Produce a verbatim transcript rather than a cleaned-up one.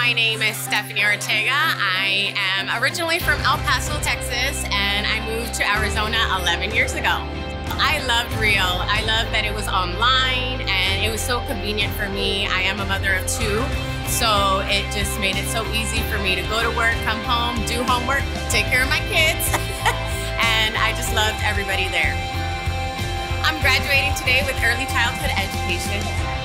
My name is Stephanie Ortega. I am originally from El Paso, Texas, and I moved to Arizona eleven years ago. I loved Rio. I loved that it was online and it was so convenient for me. I am a mother of two, so it just made it so easy for me to go to work, come home, do homework, take care of my kids, and I just loved everybody there. I'm graduating today with early childhood education.